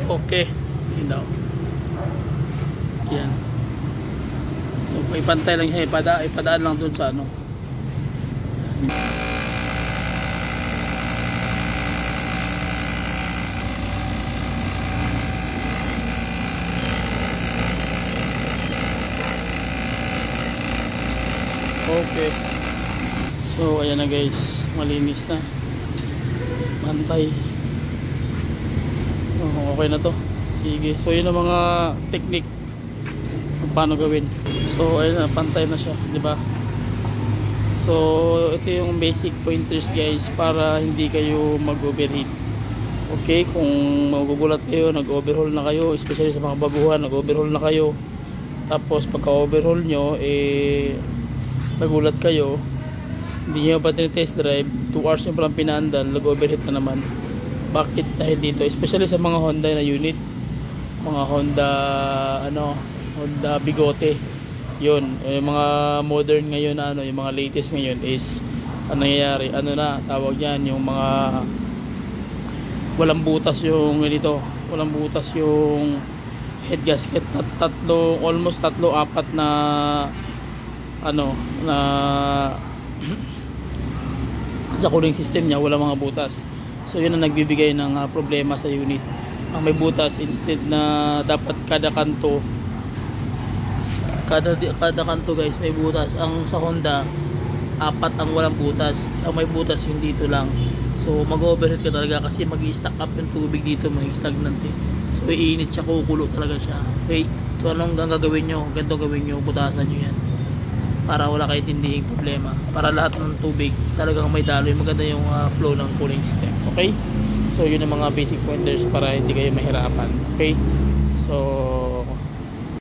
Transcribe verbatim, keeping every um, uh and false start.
Okay, yun daw. Yan. So ipantay lang siya, ipada, ipadaan lang dun sa ano. Okay. So ayan na guys, malinis na. Pantay. Oh, okay na to. Sige. So yun ang mga technique kung paano gawin. So ayun na, pantay na siya, di ba? So ito yung basic pointers guys para hindi kayo mag-overheat. Okay, kung magugulat kayo, nag-overhaul na kayo, especially sa mga baguhan, nag-overhaul na kayo. Tapos pagka-overhaul nyo, eh nagulat kayo, hindi nyo pa tinitest drive, two hours nyo palang pinaandan, nag-overheat na naman. Bakit? Dahil dito, especially sa mga Honda na unit, mga Honda ano, Honda Bigote, yun, yung mga modern ngayon na ano, yung mga latest ngayon is ano nangyayari, ano na tawag yan, yung mga walang butas yung ganito, walang butas yung head gasket. Tat tatlo, almost tatlo, apat na ano na sa cooling system niya wala mga butas. So yun ang nagbibigay ng uh, problema sa unit. Ang may butas, instead na dapat kada kanto kada kada kanto guys may butas, ang sa Honda apat ang walang butas, ang may butas yung dito lang. So mag-overheat ka talaga kasi mag-i-stack up yung tubig dito, mag-stagnant eh. So iinit siya, kukulo talaga siya. Okay, so anong gagawin nyo? Ganito gawin nyo, butasan nyo yan para wala kayo tindihing problema, para lahat ng tubig talagang may daloy, maganda yung uh, flow ng cooling system. Okay, so yun ang mga basic pointers para hindi kayo mahirapan. Okay, so